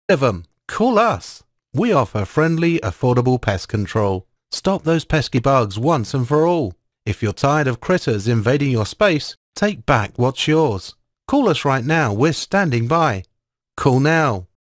of 'em. Call us. We offer friendly, affordable pest control. Stop those pesky bugs once and for all. If you're tired of critters invading your space, take back what's yours. Call us right now. We're standing by. Call now.